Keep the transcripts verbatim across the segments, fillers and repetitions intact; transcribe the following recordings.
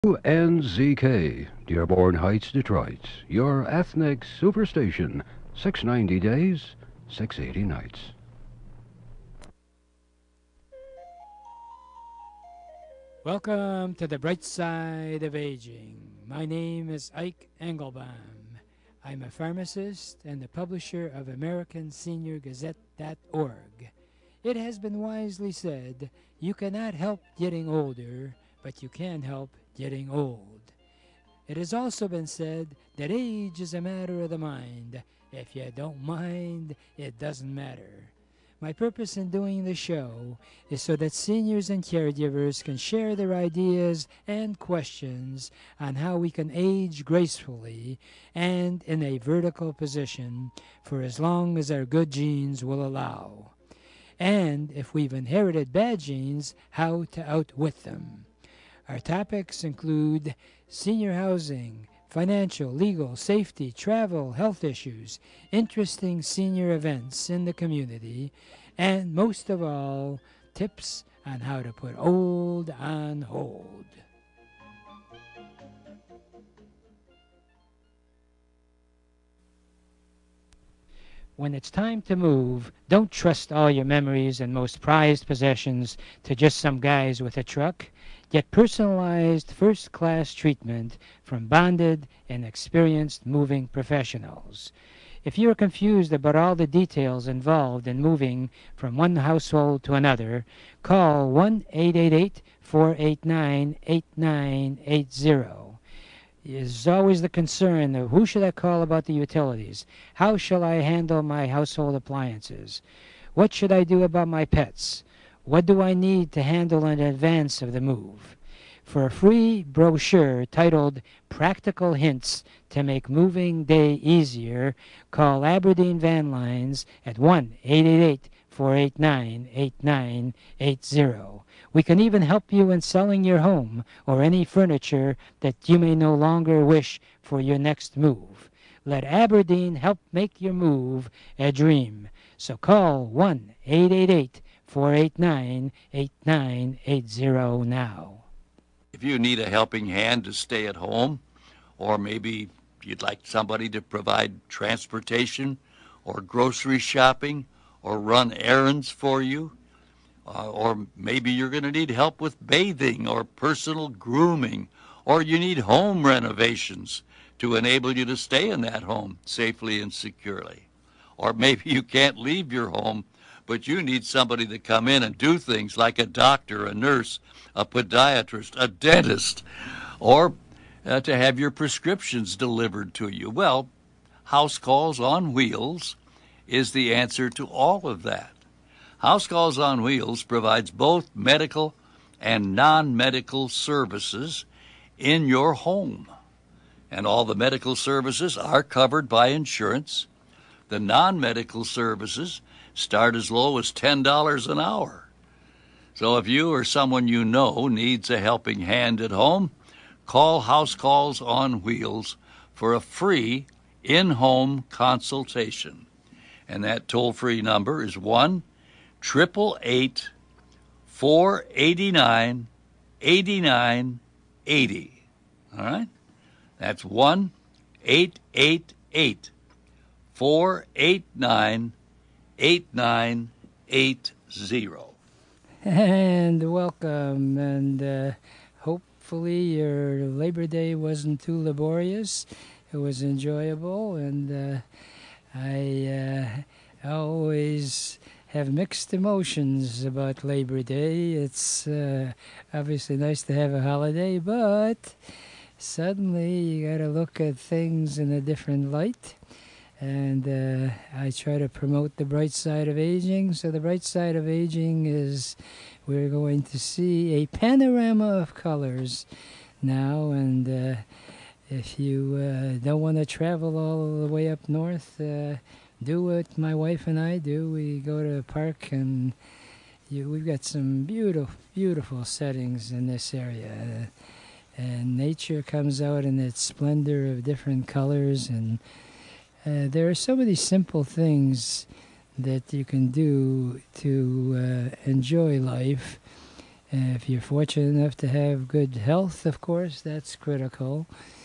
N Z K, Dearborn Heights, Detroit. Your ethnic superstation. six ninety days, six eighty nights. Welcome to the bright side of aging. My name is Ike Engelbaum. I'm a pharmacist and the publisher of American Senior Gazette dot org. It has been wisely said, you cannot help getting older, but you can help getting old. It has also been said that age is a matter of the mind. If you don't mind, it doesn't matter. My purpose in doing the show is so that seniors and caregivers can share their ideas and questions on how we can age gracefully and in a vertical position for as long as our good genes will allow. And if we've inherited bad genes, how to outwit them. Our topics include senior housing, financial, legal, safety, travel, health issues, interesting senior events in the community, and most of all, tips on how to put old on hold. When it's time to move, don't trust all your memories and most prized possessions to just some guys with a truck. Get personalized first-class treatment from bonded and experienced moving professionals. If you're confused about all the details involved in moving from one household to another, call one eight eight eight, four eight nine, eight nine eight zero. There's always the concern of who should I call about the utilities? How shall I handle my household appliances? What should I do about my pets? What do I need to handle in advance of the move? For a free brochure titled Practical Hints to Make Moving Day Easier, call Aberdeen Van Lines at one eight eight eight, four eight nine, eight nine eight zero. We can even help you in selling your home or any furniture that you may no longer wish for your next move. Let Aberdeen help make your move a dream. So call one eight eight eight, four eight nine, eight nine eight zero now. If you need a helping hand to stay at home, or maybe you'd like somebody to provide transportation or grocery shopping or run errands for you, uh, or maybe you're going to need help with bathing or personal grooming, or you need home renovations to enable you to stay in that home safely and securely. Or maybe you can't leave your home, but you need somebody to come in and do things like a doctor, a nurse, a podiatrist, a dentist, or uh, to have your prescriptions delivered to you. Well, House Calls on Wheels is the answer to all of that. House Calls on Wheels provides both medical and non-medical services in your home. And all the medical services are covered by insurance. The non-medical services start as low as ten dollars an hour. So if you or someone you know needs a helping hand at home, call House Calls on Wheels for a free in-home consultation. And that toll-free number is one eight eight eight, four eight nine, eight nine eight zero. All right? That's one eight eight eight, four eight nine, eight nine eight zero. And welcome, and uh, hopefully your Labor Day wasn't too laborious. It was enjoyable, and uh, I uh, always have mixed emotions about Labor Day. It's uh, obviously nice to have a holiday, but suddenly you got to look at things in a different light. And uh, I try to promote the bright side of aging. So the bright side of aging is we're going to see a panorama of colors now. And uh, if you uh, don't want to travel all the way up north, uh, do what my wife and I do. We go to a park, and you, we've got some beautiful, beautiful settings in this area. Uh, and nature comes out in its splendor of different colors, and Uh, there are so many simple things that you can do to uh, enjoy life If you're fortunate enough to have good health, of course, that's critical.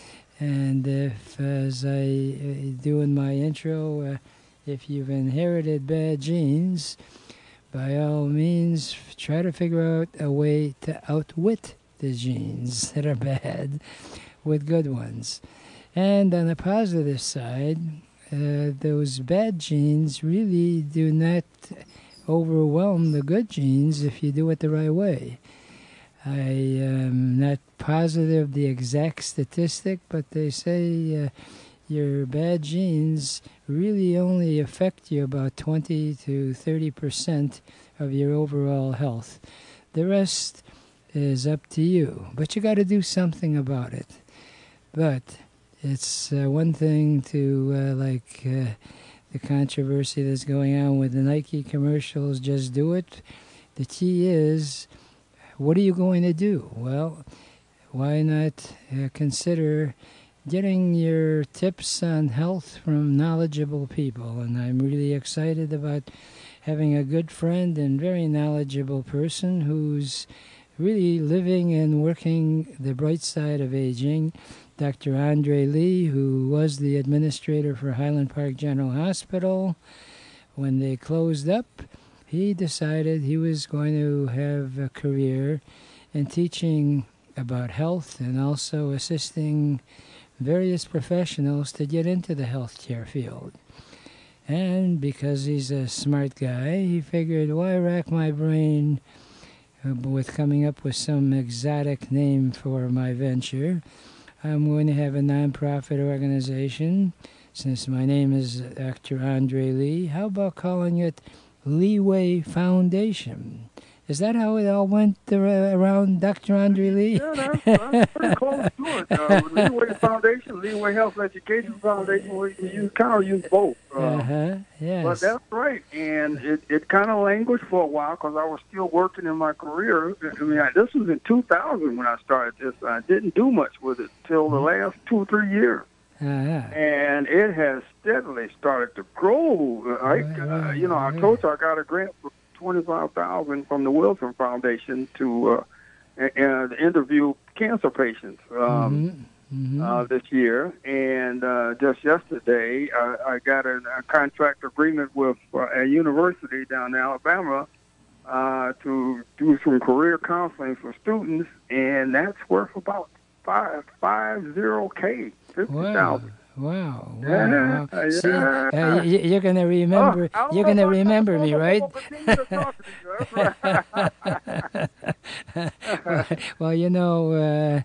And if, as I uh, do in my intro, uh, if you've inherited bad genes, by all means, f- try to figure out a way to outwit the genes that are bad with good ones. And on the positive side, uh, those bad genes really do not overwhelm the good genes if you do it the right way. I am not positive the exact statistic, but they say uh, your bad genes really only affect you about twenty to thirty percent of your overall health. The rest is up to you, but you got to do something about it. But it's uh, one thing to, uh, like uh, the controversy that's going on with the Nike commercials, just do it. The key is, what are you going to do? Well, why not uh, consider getting your tips on health from knowledgeable people? And I'm really excited about having a good friend and very knowledgeable person who's really living and working the bright side of aging, Doctor Andre Lee, who was the administrator for Highland Park General Hospital. When they closed up, he decided he was going to have a career in teaching about health and also assisting various professionals to get into the healthcare field. And because he's a smart guy, he figured, why rack my brain uh, with coming up with some exotic name for my venture? I'm going to have a nonprofit organization. Since my name is Doctor Andre Lee, how about calling it Leeway Foundation? Is that how it all went uh, around, Doctor Andre Lee? Yeah, that's, that's pretty close to it. Uh, Leeway Foundation, Leeway Health Education Foundation, we you kind of use both. Uh, uh-huh, yes. But that's right, and it, it kind of languished for a while because I was still working in my career. I mean, I, this was in two thousand when I started this. I didn't do much with it till the last two or three years. Uh-huh. And it has steadily started to grow. I, uh, you know, I told you I got a grant for twenty-five thousand dollars from the Wilson Foundation to uh, uh, interview cancer patients um, Mm-hmm. Mm-hmm. uh, this year. And uh, just yesterday, uh, I got a, a contract agreement with uh, a university down in Alabama uh, to do some career counseling for students, and that's worth about five five zero k, fifty thousand. Wow, wow, Yeah, wow. See, yeah. uh, you, you're going to remember, Oh, you're going to remember me, right? well, well, you know, uh,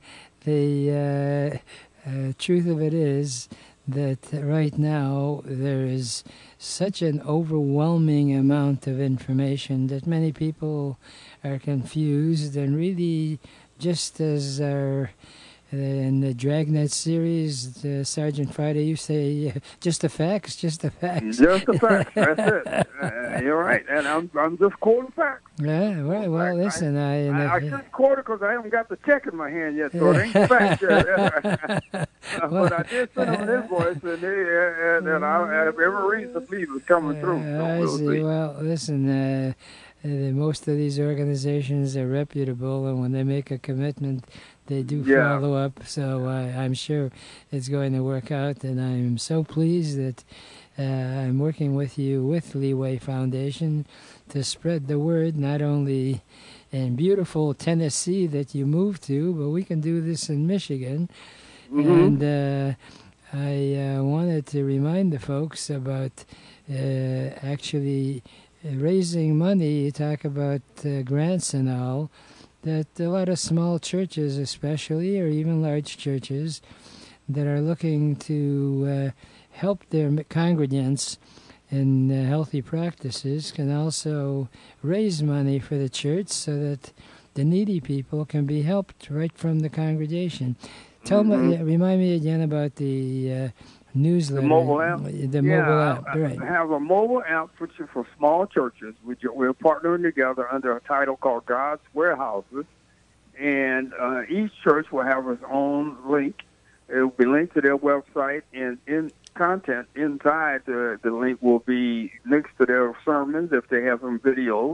the uh, uh, truth of it is that right now there is such an overwhelming amount of information that many people are confused, and really, just as our in the Dragnet series, uh, Sergeant Friday, you say, uh, just the facts, just the facts. Just the facts, that's it. Uh, you're right, and I'm I'm just quoting facts. Yeah, well, well listen, I... And I, I, I if, shouldn't quote it because I haven't got the check in my hand yet, so it ain't facts yet. uh, but I did send them an invoice, and, they, uh, and, and I have every reason to believe it's coming through. Uh, So I we'll see. see. Well, listen, uh, uh, most of these organizations are reputable, and when they make a commitment, they do Yeah. follow up. So uh, I'm sure it's going to work out, and I'm so pleased that uh, I'm working with you with Leeway Foundation to spread the word, not only in beautiful Tennessee that you moved to, but we can do this in Michigan. Mm-hmm. And uh, I uh, wanted to remind the folks about uh, actually raising money. You talk about uh, grants and all, that a lot of small churches especially, or even large churches, that are looking to uh, help their congregants in uh, healthy practices can also raise money for the church so that the needy people can be helped right from the congregation. Tell Mm-hmm. me, remind me again about the uh, newsletter. The mobile app? The yeah, mobile app, I, right. I have a mobile app which is for small churches. We, we're partnering together under a title called God's Warehouses. And uh, each church will have its own link. It will be linked to their website, and in content inside the, the link will be links to their sermons if they have them videoed,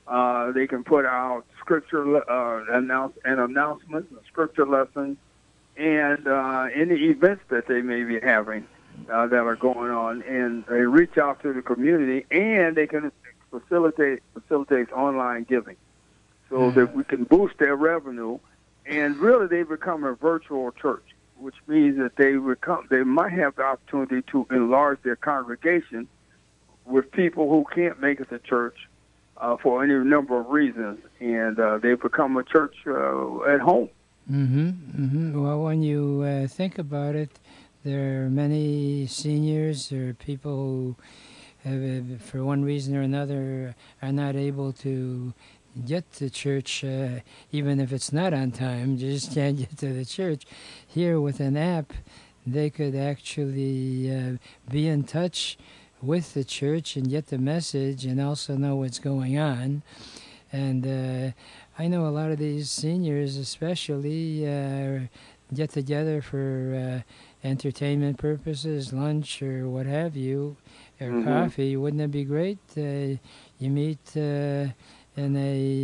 Uh, they can put out scripture uh, announce an announcement, a scripture lesson, and uh, any events that they may be having uh, that are going on, and they reach out to the community, and they can facilitate facilitate online giving, so mm. that we can boost their revenue, and really they become a virtual church, which means that they become they might have the opportunity to enlarge their congregation with people who can't make it to church uh, for any number of reasons, and uh, they become a church uh, at home. Mm-hmm, mm-hmm. Well, when you uh, think about it, there are many seniors or people who, have, for one reason or another, are not able to get to church, uh, even if it's not on time, just can't get to the church. Here with an app, they could actually uh, be in touch with the church and get the message and also know what's going on. And uh, I know a lot of these seniors especially uh, get together for uh, entertainment purposes, lunch or what have you, or mm-hmm. coffee. Wouldn't it be great? Uh, you meet uh, in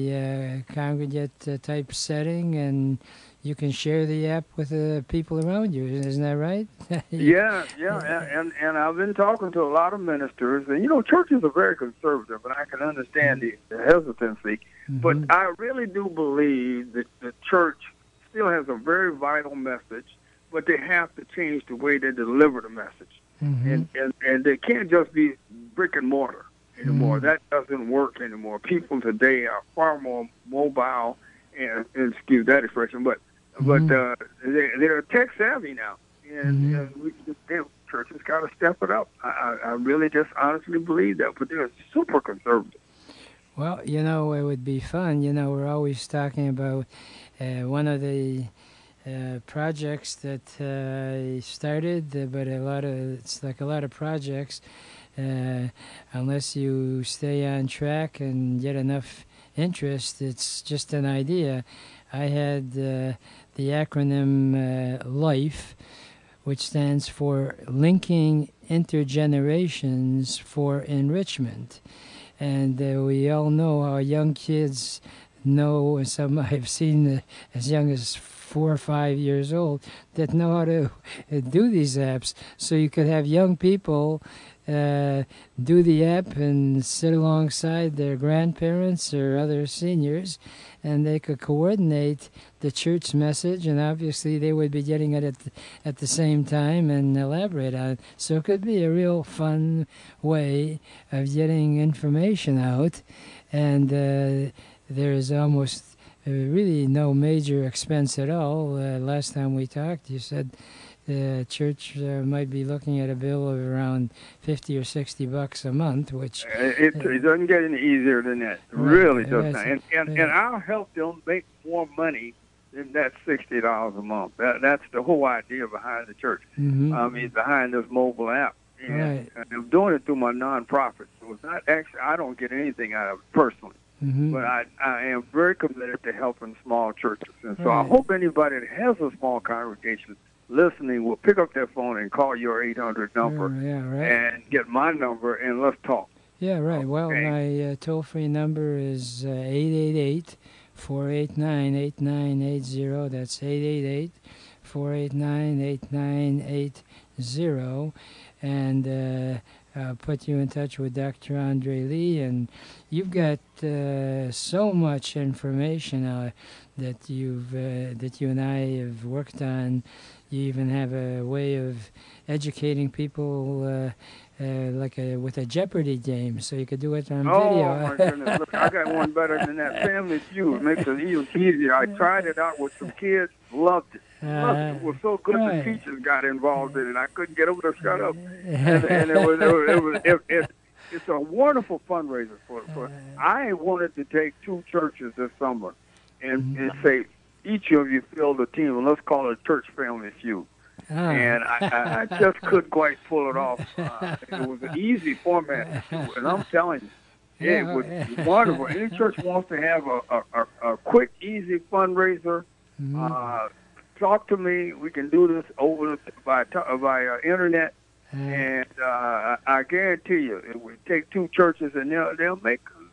a uh, congregate uh, type setting, and you can share the app with the people around you. Isn't that right? yeah, yeah, and and I've been talking to a lot of ministers, and you know, churches are very conservative, and I can understand the, the hesitancy, mm-hmm. but I really do believe that the church still has a very vital message, but they have to change the way they deliver the message, mm-hmm. and, and and they can't just be brick and mortar anymore. Mm-hmm. That doesn't work anymore. People today are far more mobile, and, and excuse that expression, but but uh, they, they're tech savvy now, and, mm-hmm. and we, the churches got to step it up. I, I really just honestly believe that, but they're super conservative. Well, you know, it would be fun. You know, we're always talking about uh, one of the uh, projects that uh, started, uh, but a lot of it's like a lot of projects. Uh, unless you stay on track and get enough interest, it's just an idea. I had uh, the acronym uh, LIFE, which stands for Linking Intergenerations for Enrichment. And uh, we all know how young kids know, some I've seen uh, as young as four or five years old, that know how to uh, do these apps. So you could have young people uh, do the app and sit alongside their grandparents or other seniors, and they could coordinate the church message, and obviously they would be getting it at the, at the same time and elaborate on it. So it could be a real fun way of getting information out, and uh, there is almost uh, really no major expense at all. Uh, last time we talked, you said the church uh, might be looking at a bill of around fifty or sixty bucks a month, which it, uh, it doesn't get any easier than that. It right, really does not. right, And, and, right. and I'll help them make more money than that sixty dollars a month. That, that's the whole idea behind the church. Mm-hmm. I mean, behind this mobile app. And, right. and I'm doing it through my nonprofit. So it's not actually, I don't get anything out of it personally. Mm-hmm. But I, I am very committed to helping small churches. And so right. I hope anybody that has a small congregation listening will pick up their phone and call your eight hundred number uh, yeah, right. and get my number, and let's talk. Yeah, right. Well, okay. my uh, toll-free number is uh, eight eight eight, four eight nine, eight nine eight zero. That's eight eight eight, four eight nine, eight nine eight zero. And uh, I'll put you in touch with Doctor Andre Lee. And you've got uh, so much information uh, that you've uh, that you and I have worked on. You even have a way of educating people, uh, uh, like a, with a Jeopardy game, so you could do it on oh, video. Oh, my goodness. Look, I got one better than that. Family Feud. It makes it even easier. I tried it out with some kids. Loved it. Loved it. It was so good right. the teachers got involved in it. I couldn't get over to shut up. And, and it was, it was, it was it, it, it's a wonderful fundraiser for, for I wanted to take two churches this summer and, and say, each of you field a team, and let's call it Church Family Feud. Oh. And I, I, I just couldn't quite pull it off. Uh, it was an easy format, and I'm telling you, yeah, it was yeah. wonderful. Any church wants to have a, a, a, a quick, easy fundraiser, mm-hmm. uh, talk to me. We can do this over by by uh, internet, mm-hmm. and uh, I guarantee you, it would take two churches, and they'll they'll make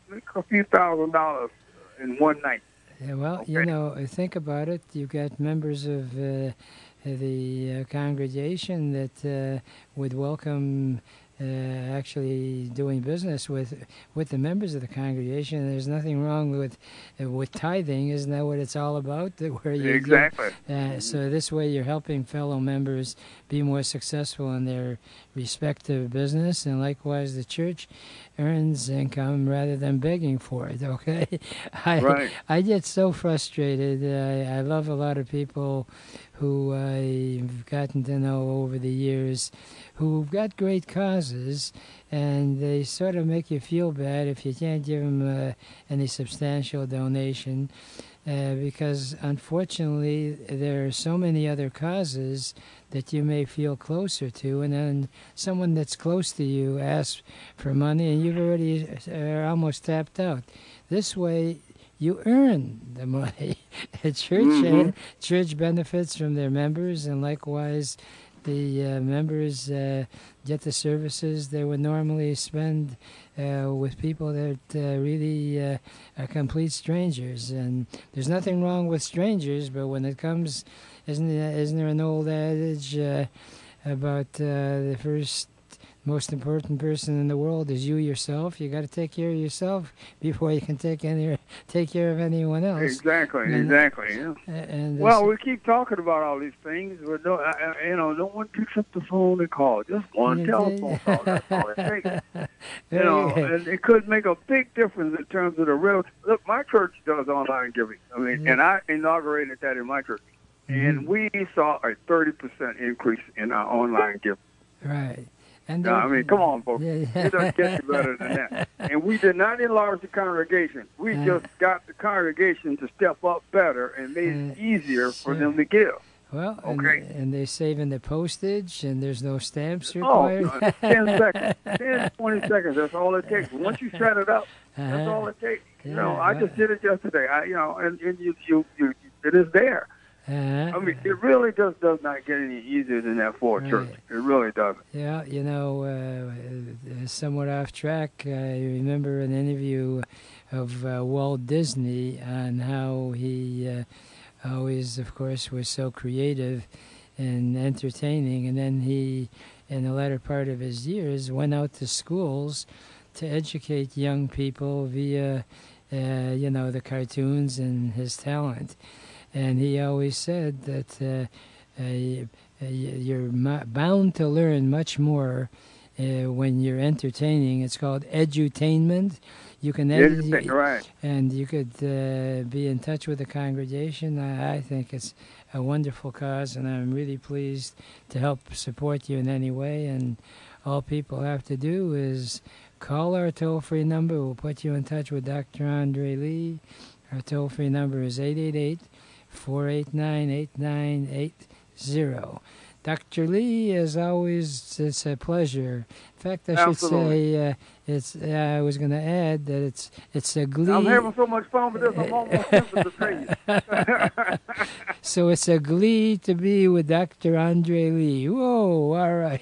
make a few thousand dollars in one night. Yeah, well, Okay. you know, think about it. You've got members of uh, the uh, congregation that uh, would welcome uh, actually doing business with with the members of the congregation. There's nothing wrong with uh, with tithing, isn't that what it's all about? That where you Exactly. give, uh, so this way you're helping fellow members be more successful in their respective business, and likewise the church earns income rather than begging for it. Okay, I Right. I get so frustrated. I, I love a lot of people who I've gotten to know over the years who've got great causes, and they sort of make you feel bad if you can't give them uh, any substantial donation, uh, because unfortunately there are so many other causes that you may feel closer to, and then someone that's close to you asks for money and you've already are almost tapped out. This way you earn the money. church Mhm. uh, church benefits from their members, and likewise the uh, members uh, get the services they would normally spend uh, with people that uh, really uh, are complete strangers. And there's nothing wrong with strangers, but when it comes, isn't there, isn't there an old adage uh, about uh, the first most important person in the world is you yourself? You got to take care of yourself before you can take any take care of anyone else. Exactly. And, Exactly. Yeah. uh, and Well, this- we keep talking about all these things, but no, I, I- you know, no one picks up the phone and calls. Just one Yeah, telephone call. That's all it takes. You Very know, good. and it could make a big difference in terms of the real. Look, my church does online giving. I mean, Yeah. and I inaugurated that in my church, and Mhm. we saw a thirty percent increase in our online giving. Right. And Now, I there- mean, come on, folks. Yeah, yeah. It doesn't get you better than that. And we did not enlarge the congregation. We Uh, just got the congregation to step up better and made it Uh, easier for sure. them to give. Well, and, Okay. and they save in the postage, and there's no stamps Oh, required. uh, ten seconds. ten, twenty seconds. That's all it takes. Once you set it up, that's Uh-huh. all it takes. You Yeah, know, I well- just did it yesterday. I, you know, and, and you, you, you, it is there. Uh-huh. I mean, it really just does not get any easier than that for a Right. church. It really doesn't. Yeah, you know, uh, uh, somewhat off track, I remember an interview of uh, Walt Disney on how he uh, always, of course, was so creative and entertaining, and then he, in the latter part of his years, went out to schools to educate young people via, uh, you know, the cartoons and his talent. And he always said that uh, uh, uh, you're mu- bound to learn much more uh, when you're entertaining. It's called edutainment. You can ed- Educate, right. and you could uh, be in touch with the congregation. I, I think it's a wonderful cause, and I'm really pleased to help support you in any way. And all people have to do is call our toll-free number. We'll put you in touch with Doctor Andre Lee. Our toll-free number is eight eight eight, four eight nine, eight nine eight zero. Doctor Lee, as always, it's a pleasure. In fact, I should Absolutely. say uh, it's. Uh, I was going to add that it's it's a glee. I'm having so much fun with this, I'm almost tempted to tell you. So it's a glee to be with Doctor Andre Lee. Whoa! All right.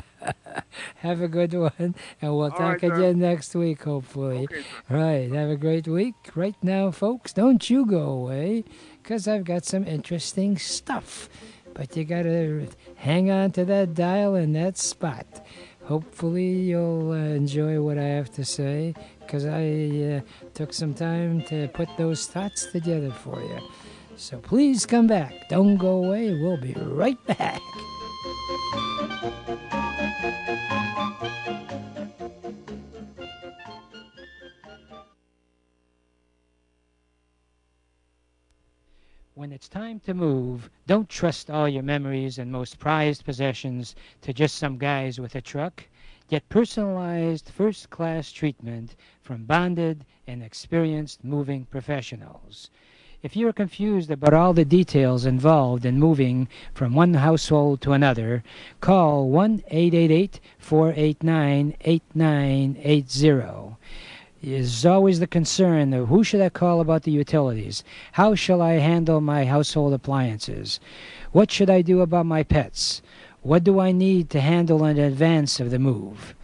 Have a good one, and we'll All talk right, sir. again next week, hopefully. Okay, sir. Right. Have a great week. Right now, folks, don't you go away, because I've got some interesting stuff. But you got to hang on to that dial in that spot. Hopefully, you'll uh, enjoy what I have to say, because I uh, took some time to put those thoughts together for you. So please come back. Don't go away. We'll be right back. When it's time to move, don't trust all your memories and most prized possessions to just some guys with a truck. Get personalized first-class treatment from bonded and experienced moving professionals. If you're confused about all the details involved in moving from one household to another, call one eight eight eight, four eight nine, eight nine eight zero. Is always the concern of who should I call about the utilities? How shall I handle my household appliances? What should I do about my pets? What do I need to handle in advance of the move?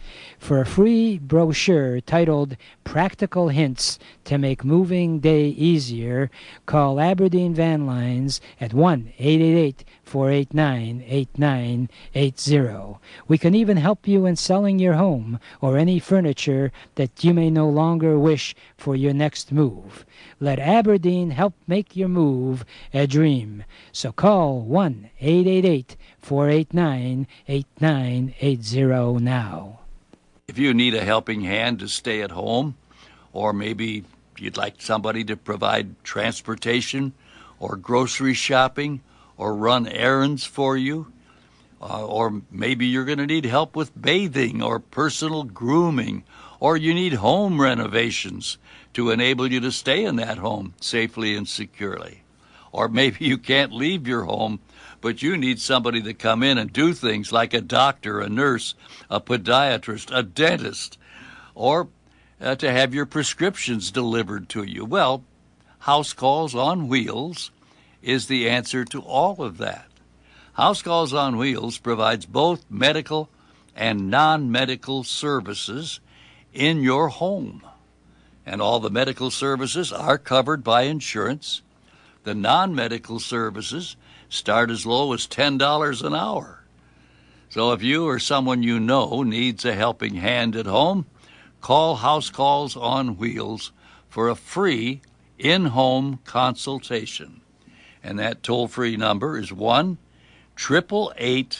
For a free brochure titled Practical Hints to Make Moving Day Easier, call Aberdeen Van Lines at one eight eight eight, four eight nine, eight nine eight zero. We can even help you in selling your home or any furniture that you may no longer wish for your next move. Let Aberdeen help make your move a dream. So call one eight eight eight, four eight nine, eight nine eight zero now. If you need a helping hand to stay at home, or maybe you'd like somebody to provide transportation or grocery shopping or run errands for you, uh, or maybe you're going to need help with bathing or personal grooming, or you need home renovations to enable you to stay in that home safely and securely. Or maybe you can't leave your home, but you need somebody to come in and do things like a doctor, a nurse, a podiatrist, a dentist, or uh, to have your prescriptions delivered to you. Well, House Calls on Wheels is the answer to all of that. House Calls on Wheels provides both medical and non-medical services in your home. And all the medical services are covered by insurance. The non-medical services start as low as ten dollars an hour. So if you or someone you know needs a helping hand at home, call House Calls on Wheels for a free in-home consultation. And that toll-free number is one eight eight eight,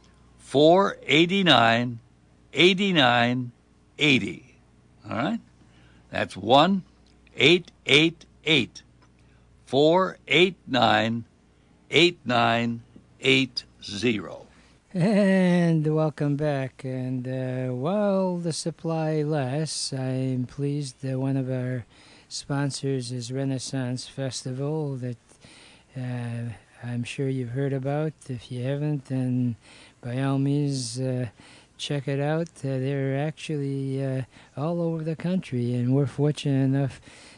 four eight nine, eight nine eight zero. All right? That's one eight eight eight, four eight nine, eight nine eight zero. And welcome back. And uh, while the supply lasts, I'm pleased that one of our sponsors is Renaissance Festival that uh, I'm sure you've heard about. If you haven't, then by all means uh, check it out. Uh, they're actually uh, all over the country, and we're fortunate enough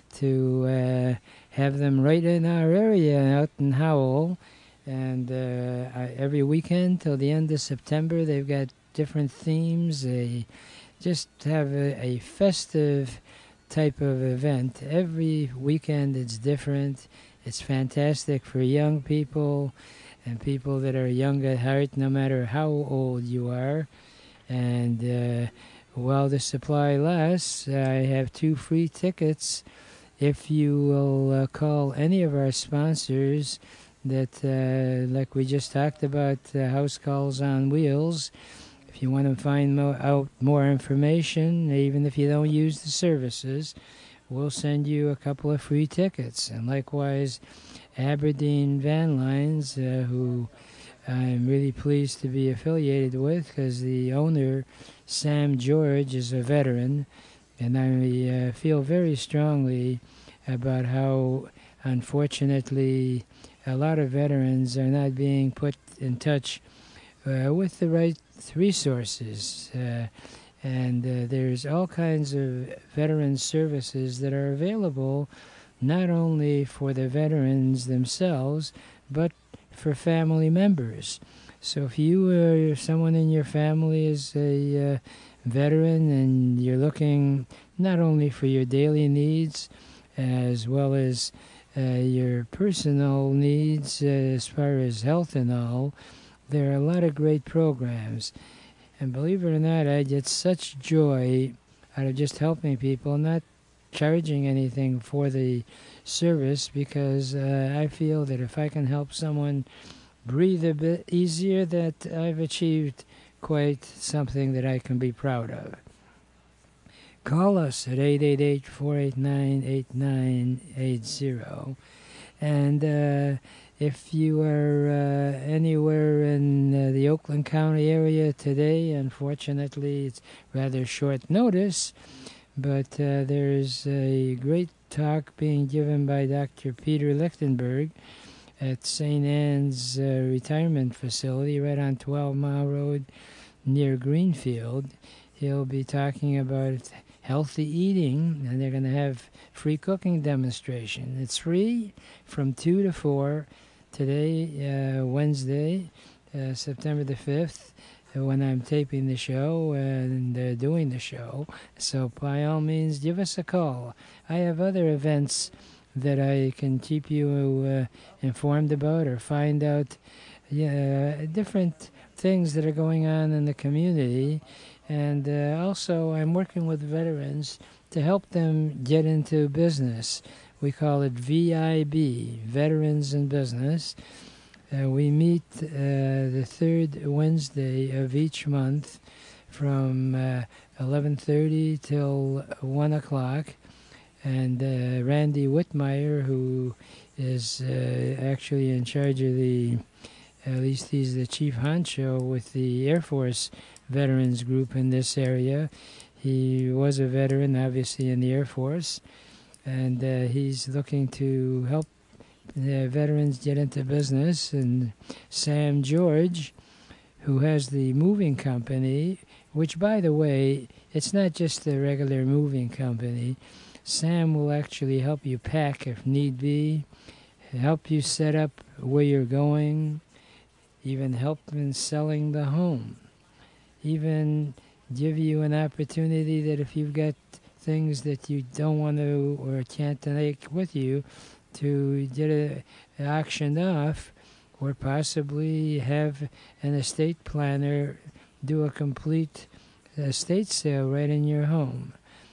to uh, have them right in our area out in Howell. And uh, I, every weekend till the end of September, they've got different themes. They just have a, a festive type of event. Every weekend it's different. It's fantastic for young people and people that are young at heart, no matter how old you are. And uh, while the supply lasts, I have two free tickets if you will uh, call any of our sponsors that, uh, like we just talked about, uh, House Calls on Wheels. If you want to find mo- out more information, even if you don't use the services, we'll send you a couple of free tickets. And likewise, Aberdeen Van Lines, uh, who I'm really pleased to be affiliated with, because the owner, Sam George, is a veteran, and I uh, feel very strongly about how, unfortunately, a lot of veterans are not being put in touch uh, with the right resources. Uh, and uh, there's all kinds of veteran services that are available not only for the veterans themselves, but for family members. So if you or someone in your family is a uh, veteran and you're looking not only for your daily needs as well as uh, your personal needs uh, as far as health and all, there are a lot of great programs. And believe it or not, I get such joy out of just helping people, not charging anything for the service, because uh, I feel that if I can help someone breathe a bit easier, that I've achieved quite something that I can be proud of. Call us at eight eight eight, four eight nine, eight nine eight zero. And uh, if you are uh, anywhere in uh, the Oakland County area today, unfortunately it's rather short notice, but uh, there's a great talk being given by Doctor Peter Lichtenberg at Saint Anne's uh, retirement facility right on twelve mile Road near Greenfield. He'll be talking about healthy eating, and they're going to have free cooking demonstration. It's free from two to four today, uh, Wednesday, uh, September the fifth, when I'm taping the show and uh, doing the show. So by all means, give us a call. I have other events that I can keep you uh, informed about or find out yeah, different things that are going on in the community. And uh, also, I'm working with veterans to help them get into business. We call it V I B, Veterans in Business. Uh, we meet uh, the third Wednesday of each month from uh, eleven thirty till one o'clock. And uh, Randy Whitmire, who is uh, actually in charge of the, at least he's the chief honcho with the Air Force Veterans Group in this area. He was a veteran, obviously, in the Air Force, and uh, he's looking to help the veterans get into business. And Sam George, who has the moving company, which, by the way, it's not just a regular moving company. Sam will actually help you pack if need be, help you set up where you're going, even help in selling the home, even give you an opportunity that if you've got things that you don't want to or can't take with you, to get it auctioned off, or possibly have an estate planner do a complete estate sale right in your home.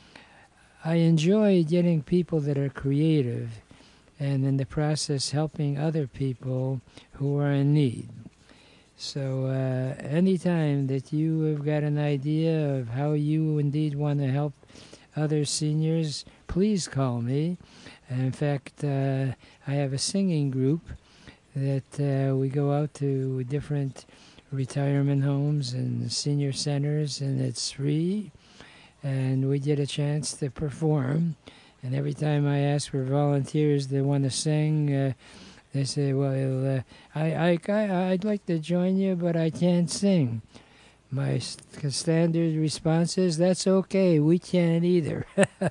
I enjoy getting people that are creative and in the process helping other people who are in need. So uh, anytime that you have got an idea of how you indeed want to help other seniors, please call me. In fact, uh, I have a singing group that uh, we go out to different retirement homes and senior centers, and it's free. And we get a chance to perform. And every time I ask for volunteers that want to sing, uh, they say, well, uh, I, I, I, I'd like to join you, but I can't sing. My st- standard response is, that's okay, we can't either.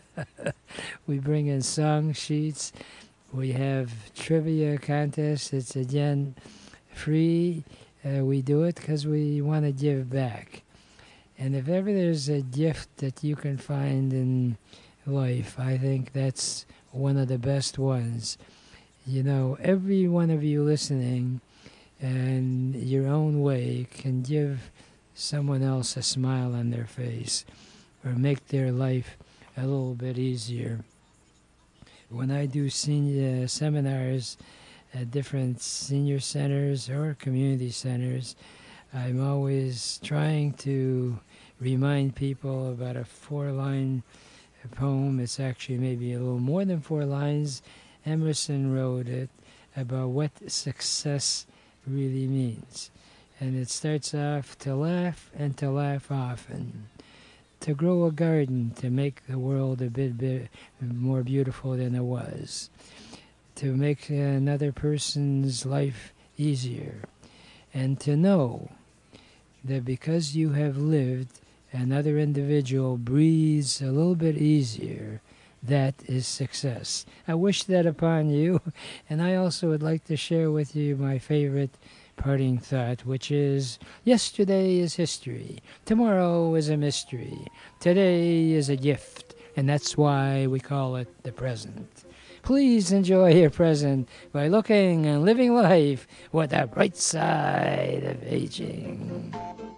We bring in song sheets. We have trivia contests. It's, again, free. Uh, we do it because we want to give back. And if ever there's a gift that you can find in life, I think that's one of the best ones. You know, every one of you listening in your own way can give someone else a smile on their face or make their life a little bit easier. When I do senior seminars at different senior centers or community centers, I'm always trying to remind people about a four-line poem. It's actually maybe a little more than four lines. Emerson wrote it about what success really means. And it starts off, to laugh and to laugh often, to grow a garden to make the world a bit, bit more beautiful than it was, to make another person's life easier, and to know that because you have lived, another individual breathes a little bit easier. That is success. I wish that upon you, and I also would like to share with you my favorite parting thought, which is, yesterday is history, tomorrow is a mystery, today is a gift, and that's why we call it the present. Please enjoy your present by looking and living life with the bright side of aging.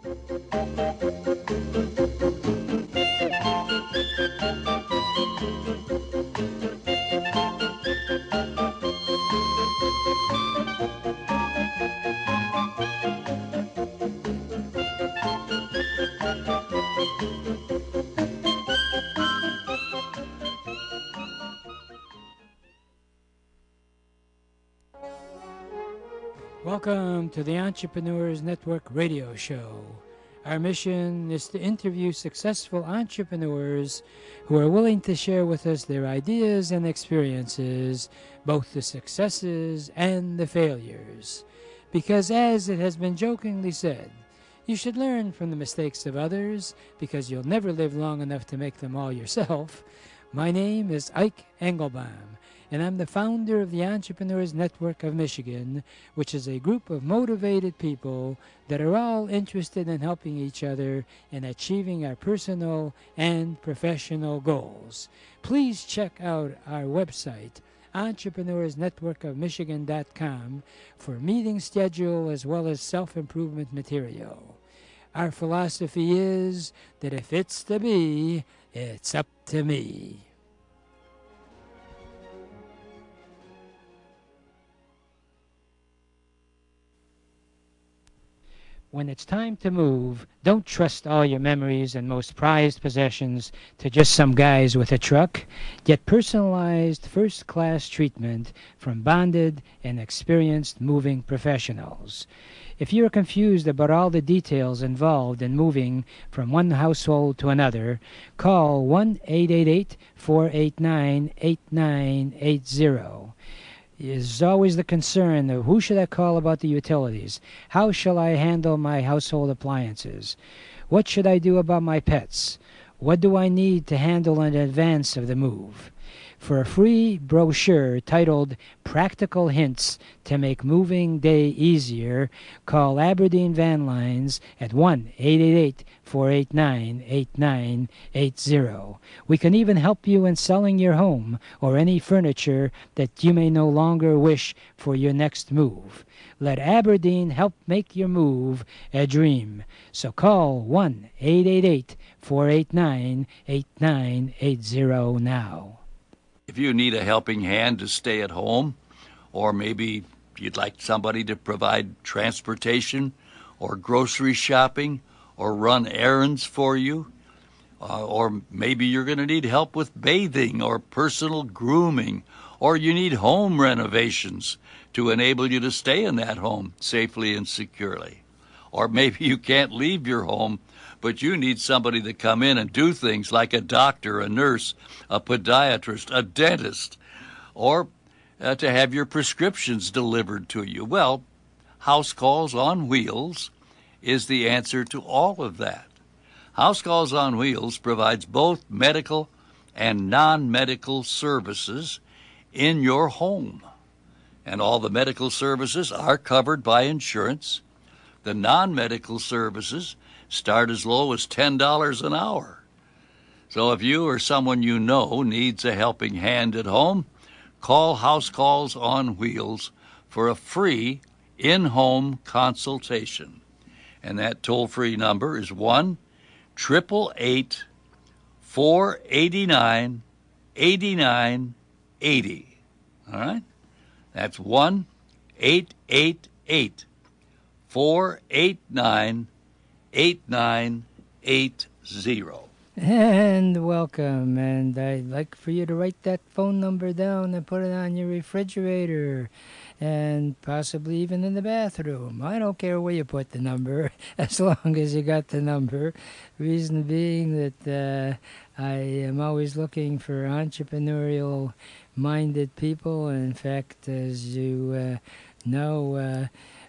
Welcome to the Entrepreneurs Network radio show. Our mission is to interview successful entrepreneurs who are willing to share with us their ideas and experiences, both the successes and the failures. Because as it has been jokingly said, you should learn from the mistakes of others because you'll never live long enough to make them all yourself. My name is Ike Engelbaum, and I'm the founder of the Entrepreneurs Network of Michigan, which is a group of motivated people that are all interested in helping each other in achieving our personal and professional goals. Please check out our website, entrepreneurs network of michigan dot com, for meeting schedule as well as self-improvement material. Our philosophy is that if it's to be, it's up to me. When it's time to move, don't trust all your memories and most prized possessions to just some guys with a truck. Get personalized first-class treatment from bonded and experienced moving professionals. If you're confused about all the details involved in moving from one household to another, call one eight eight eight, four eight nine, eight nine eight zero. Is always the concern of who should I call about the utilities? How shall I handle my household appliances? What should I do about my pets? What do I need to handle in advance of the move? For a free brochure titled Practical Hints to Make Moving Day Easier, call Aberdeen Van Lines at one eight eight eight, four eight nine, eight nine eight zero. We can even help you in selling your home or any furniture that you may no longer wish for your next move. Let Aberdeen help make your move a dream. So call one eight eight eight, four eight nine, eight nine eight zero now. If you need a helping hand to stay at home, or maybe you'd like somebody to provide transportation or grocery shopping or run errands for you, uh, or maybe you're going to need help with bathing or personal grooming, or you need home renovations to enable you to stay in that home safely and securely. Or maybe you can't leave your home, but you need somebody to come in and do things like a doctor, a nurse, a podiatrist, a dentist, or uh, to have your prescriptions delivered to you. Well, House Calls on Wheels is the answer to all of that. House Calls on Wheels provides both medical and non-medical services in your home. And all the medical services are covered by insurance. The non-medical services start as low as ten dollars an hour. So if you or someone you know needs a helping hand at home, call House Calls on Wheels for a free in-home consultation. And that toll-free number is one eight eight eight, four eight nine, eight nine eight zero. All right? That's one eight eight eight, four eight nine, eight nine eight zero. And welcome, and I'd like for you to write that phone number down and put it on your refrigerator and possibly even in the bathroom. I don't care where you put the number as long as you got the number. Reason being that uh, I am always looking for entrepreneurial minded people. In fact, as you uh, know, uh,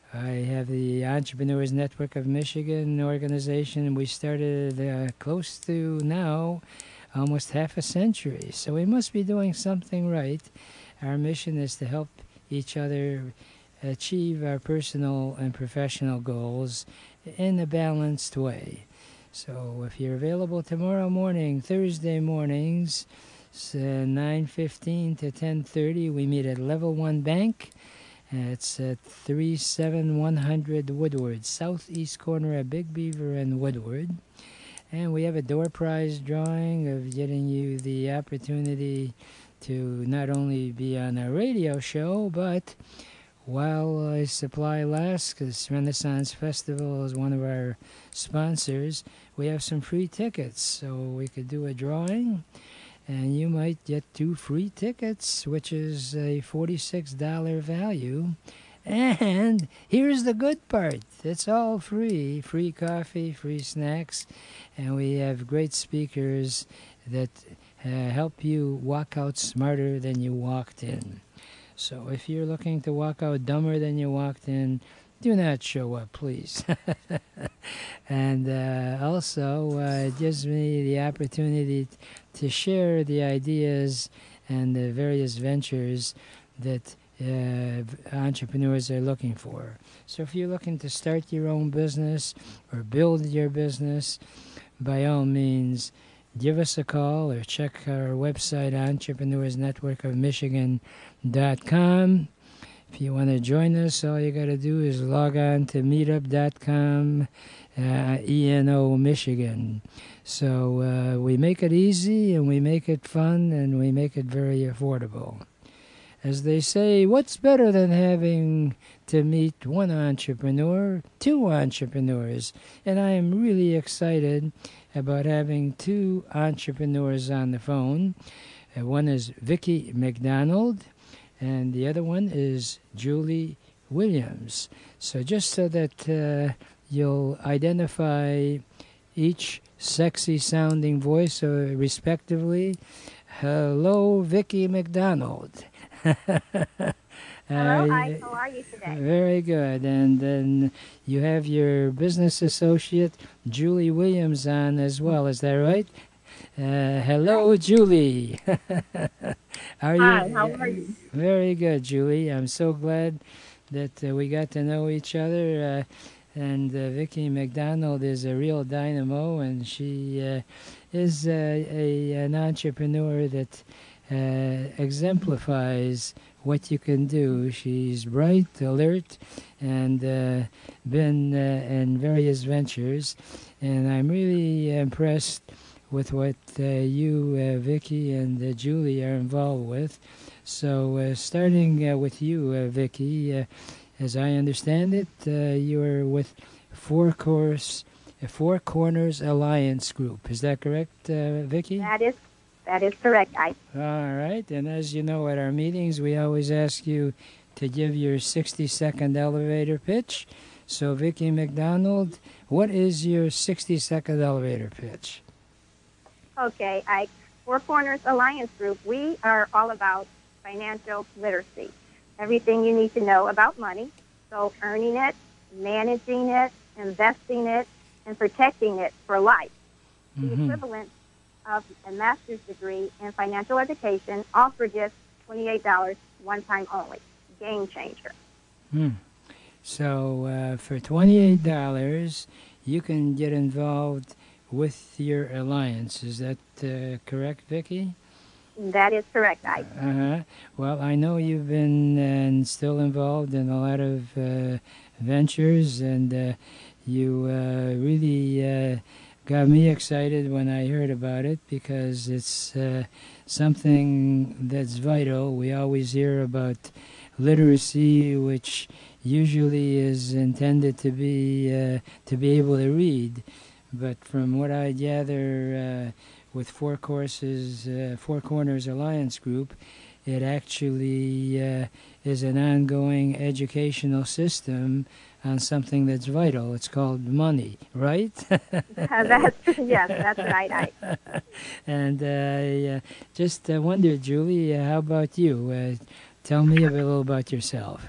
I have the Entrepreneurs Network of Michigan organization. We started uh, close to now almost half a century. So we must be doing something right. Our mission is to help each other achieve our personal and professional goals in a balanced way. So if you're available tomorrow morning, Thursday mornings, uh, nine fifteen to ten thirty, we meet at Level one Bank. It's at thirty-seven one hundred Woodward, southeast corner of Big Beaver and Woodward. And we have a door prize drawing of getting you the opportunity to not only be on our radio show, but while uh, supply lasts, because Renaissance Festival is one of our sponsors, we have some free tickets. So we could do a drawing, and you might get two free tickets, which is a forty-six dollars value. And here's the good part. It's all free. Free coffee, free snacks, and we have great speakers that uh, help you walk out smarter than you walked in. So if you're looking to walk out dumber than you walked in, do not show up, please. And uh, also, uh, it gives me the opportunity to share the ideas and the various ventures that uh, entrepreneurs are looking for. So if you're looking to start your own business or build your business, by all means, give us a call or check our website, entrepreneurs network of michigan dot com. If you want to join us, all you got to do is log on to meetup dot com, uh, E N O Michigan. So uh, we make it easy, and we make it fun, and we make it very affordable. As they say, what's better than having to meet one entrepreneur, two entrepreneurs? And I am really excited about having two entrepreneurs on the phone. Uh, one is Vicky McDonald, and the other one is Julie Williams. So just so that uh, you'll identify each sexy-sounding voice uh, respectively. Hello, Vicky McDonald. Hello, Ike. How are you today? Very good. And then you have your business associate, Julie Williams, on as well. Is that right? Uh, hello, Hi. Julie. are Hi, you, how are you? Very good, Julie. I'm so glad that uh, we got to know each other. Uh, and uh, Vicky McDonald is a real dynamo, and she uh, is uh, a, an entrepreneur that uh, exemplifies what you can do. She's bright, alert, and uh, been uh, in various ventures. And I'm really impressed with what uh, you, uh, Vicky, and uh, Julie are involved with. So uh, starting uh, with you, uh, Vicky, uh, as I understand it, uh, you're with Four Course, uh, Four Corners Alliance Group. Is that correct, uh, Vicky? That is, that is correct, Ike. All right. And as you know, at our meetings, we always ask you to give your sixty-second elevator pitch. So, Vicky McDonald, what is your sixty-second elevator pitch? Okay, Ike. Four Corners Alliance Group, we are all about financial literacy. Everything you need to know about money. So earning it, managing it, investing it, and protecting it for life. The Mm-hmm. equivalent of a master's degree in financial education, all for just twenty-eight dollars, one time only. Game changer. Hmm. So uh, for twenty-eight dollars, you can get involved with your alliance. Is that uh, correct, Vicky? That is correct, Ike. Uh-huh. Well, I know you've been uh, and still involved in a lot of uh, ventures, and uh, you uh, really uh, got me excited when I heard about it, because it's uh, something that's vital. We always hear about literacy, which usually is intended to be uh, to be able to read, but from what I gather, uh, with Four Courses, uh, Four Corners Alliance Group, it actually uh, is an ongoing educational system on something that's vital. It's called money, right? that's, yes, that's right, Ike. And uh, I uh, just uh, wondered, Julie, uh, how about you? Uh, tell me a little about yourself.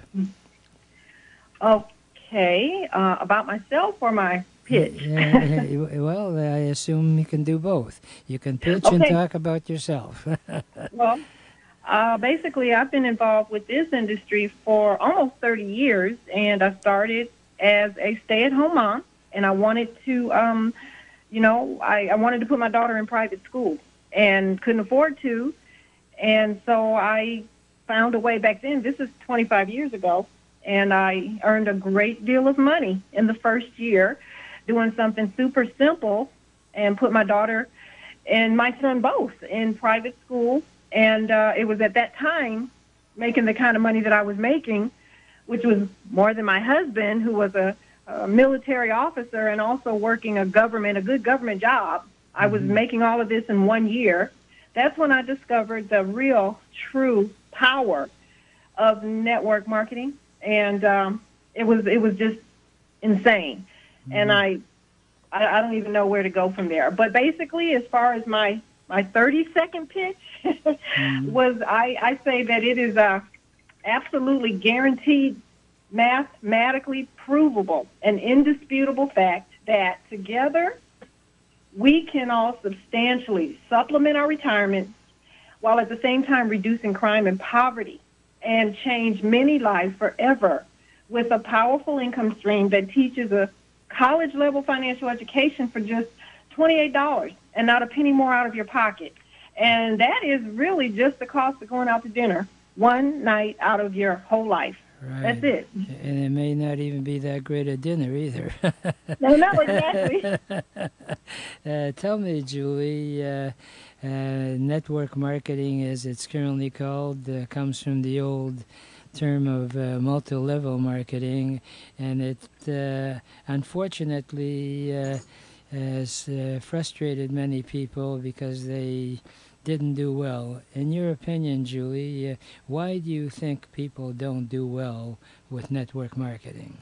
Okay, uh, about myself or my pitch? Yeah, well, I assume you can do both. You can pitch Okay. and talk about yourself. Well, uh, basically, I've been involved with this industry for almost thirty years, and I started as a stay-at-home mom, and I wanted to, um, you know, I, I wanted to put my daughter in private school and couldn't afford to, and so I found a way back then. This is twenty-five years ago, and I earned a great deal of money in the first year doing something super simple and put my daughter and my son both in private school. And uh, it was at that time making the kind of money that I was making, which was more than my husband, who was a, a military officer and also working a government, a good government job. I was making all of this in one year. That's when I discovered the real, true power of network marketing. And um, it was it was just insane. Mm-hmm. And I, I I don't even know where to go from there. But basically, as far as my, my thirty-second pitch mm-hmm. was, I, I say that it is a absolutely guaranteed, mathematically provable, and indisputable fact that together we can all substantially supplement our retirement, while at the same time reducing crime and poverty, and change many lives forever with a powerful income stream that teaches a college-level financial education for just twenty-eight dollars and not a penny more out of your pocket. And that is really just the cost of going out to dinner one night out of your whole life. Right. That's it. And it may not even be that great a dinner either. No, no, exactly. uh, tell me, Julie, uh, uh, network marketing, as it's currently called, uh, comes from the old term of uh, multi-level marketing, and it uh, unfortunately uh, has uh, frustrated many people because they didn't do well. In your opinion, Julie, uh, why do you think people don't do well with network marketing?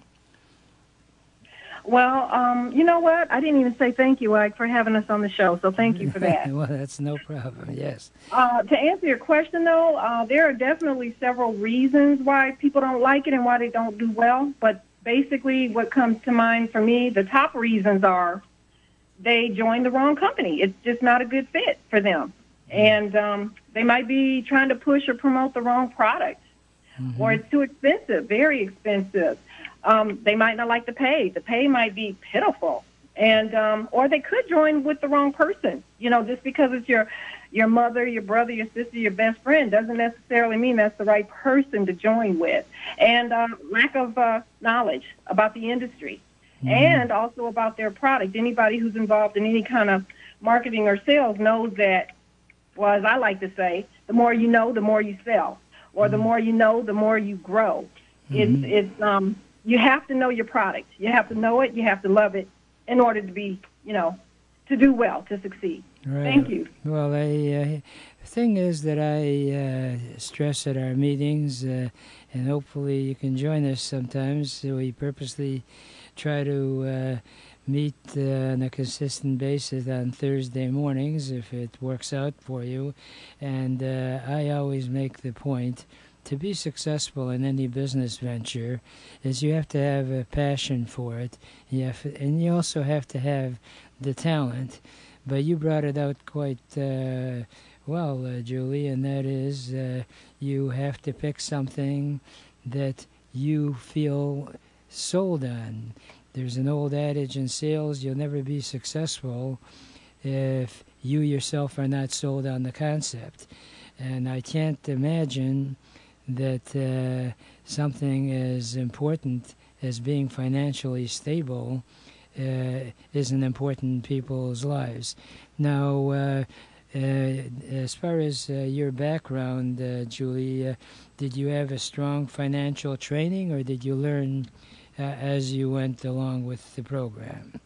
Well, um, you know what? I didn't even say thank you, Ike, for having us on the show, so thank you for that. Well, that's no problem, yes. Uh, to answer your question, though, uh, there are definitely several reasons why people don't like it and why they don't do well, but basically what comes to mind for me, the top reasons are they joined the wrong company. It's just not a good fit for them. And um, they might be trying to push or promote the wrong product, mm-hmm. or it's too expensive, very expensive. Um, they might not like the pay. The pay might be pitiful, and um, or they could join with the wrong person. You know, just because it's your your mother, your brother, your sister, your best friend doesn't necessarily mean that's the right person to join with. And uh, lack of uh, knowledge about the industry, mm-hmm. and also about their product. Anybody who's involved in any kind of marketing or sales knows that. Well, as I like to say, the more you know, the more you sell, or mm-hmm. the more you know, the more you grow. Mm-hmm. It's it's um you have to know your product. You have to know it. You have to love it in order to be, you know, to do well, to succeed. Right. Thank you. Well, the uh, thing is that I uh, stress at our meetings, uh, and hopefully you can join us sometimes. So we purposely try to uh, meet uh, on a consistent basis on Thursday mornings if it works out for you. And uh, I always make the point, to be successful in any business venture is you have to have a passion for it. You have, and you also have to have the talent. But you brought it out quite uh, well, uh, Julie, and that is uh, you have to pick something that you feel sold on. There's an old adage in sales, you'll never be successful if you yourself are not sold on the concept. And I can't imagine that uh, something as important as being financially stable uh, isn't important in people's lives. Now, uh, uh, as far as uh, your background, uh, Julie, uh, did you have a strong financial training, or did you learn uh, as you went along with the program?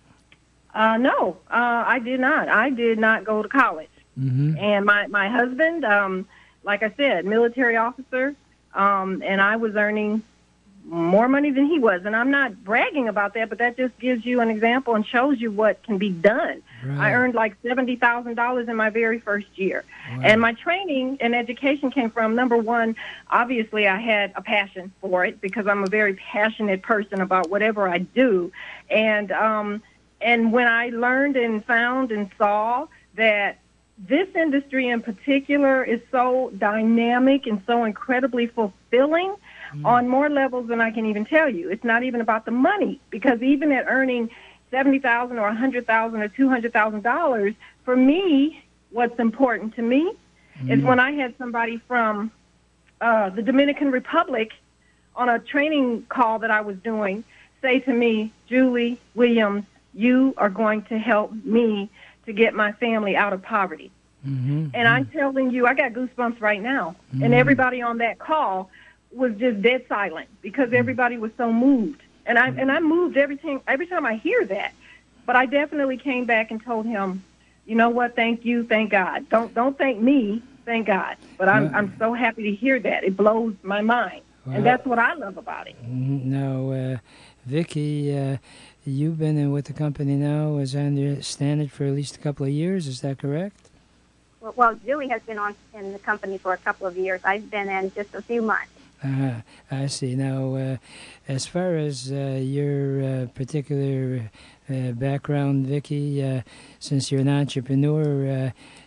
Uh, no, uh, I did not. I did not go to college. Mm-hmm. And my, my husband, um, like I said, military officer, um, and I was earning more money than he was. And I'm not bragging about that, but that just gives you an example and shows you what can be done. Right. I earned like seventy thousand dollars in my very first year. Wow. And my training and education came from, number one, obviously I had a passion for it because I'm a very passionate person about whatever I do. And, um, and when I learned and found and saw that this industry in particular is so dynamic and so incredibly fulfilling mm. on more levels than I can even tell you. It's not even about the money, because even at earning seventy thousand dollars or one hundred thousand dollars or two hundred thousand dollars, for me, what's important to me mm. is when I had somebody from uh, the Dominican Republic on a training call that I was doing say to me, Julie Williams, you are going to help me to get my family out of poverty. Mm-hmm. And I'm telling you, I got goosebumps right now. Mm-hmm. And everybody on that call was just dead silent because mm-hmm. everybody was so moved. And I and I moved every time, every time I hear that. But I definitely came back and told him, you know what, thank you, thank God. Don't don't thank me, thank God. But I'm well, I'm so happy to hear that. It blows my mind. Well, and that's what I love about it. Now, uh, Vicky, uh, you've been in with the company now, as I understand it, for at least a couple of years. Is that correct? Well, well, Julie has been on in the company for a couple of years. I've been in just a few months. Uh, I see. Now, uh, as far as uh, your uh, particular uh, background, Vicky, uh, since you're an entrepreneur, uh,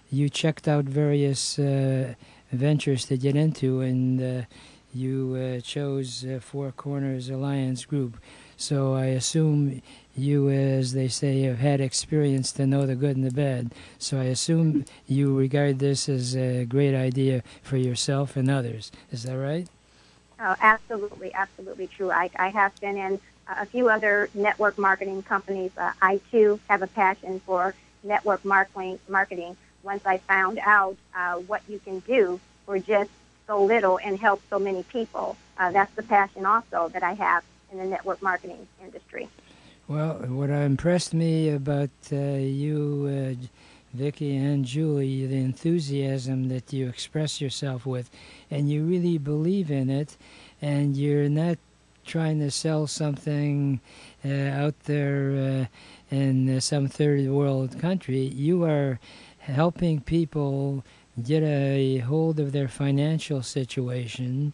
you checked out various uh, ventures to get into, and uh, you uh, chose uh, Four Corners Alliance Group. So I assume you, as they say, have had experience to know the good and the bad. So I assume you regard this as a great idea for yourself and others. Is that right? Oh, absolutely, absolutely true. I, I have been in a few other network marketing companies. Uh, I, too, have a passion for network marketing. marketing. Once I found out uh, what you can do for just so little and help so many people, uh, that's the passion also that I have in the network marketing industry. Well, what impressed me about uh, you, uh, Vicky and Julie, the enthusiasm that you express yourself with, and you really believe in it, and you're not trying to sell something uh, out there uh, in uh, some third world country. You are helping people get a hold of their financial situation,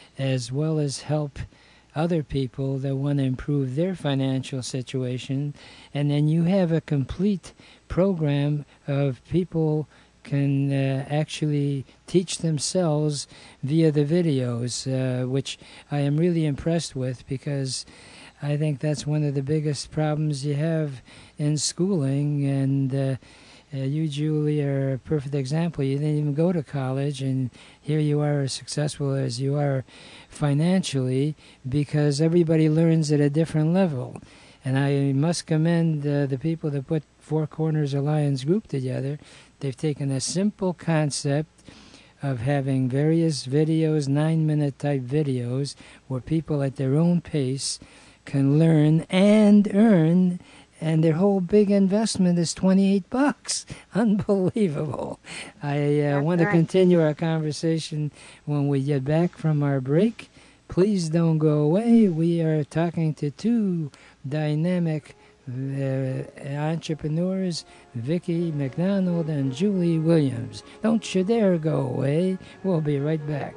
as well as help other people that want to improve their financial situation. And then you have a complete program of people can uh, actually teach themselves via the videos, uh, which I am really impressed with, because I think that's one of the biggest problems you have in schooling. And uh, Uh, you, Julie, are a perfect example. You didn't even go to college, and here you are as successful as you are financially, because everybody learns at a different level. And I must commend uh, the people that put Four Corners Alliance Group together. They've taken a simple concept of having various videos, nine-minute type videos, where people at their own pace can learn and earn. And their whole big investment is twenty-eight bucks. Unbelievable. I uh, want to right. continue our conversation when we get back from our break. Please don't go away. We are talking to two dynamic uh, entrepreneurs, Vicky McDonald and Julie Williams. Don't you dare go away. We'll be right back.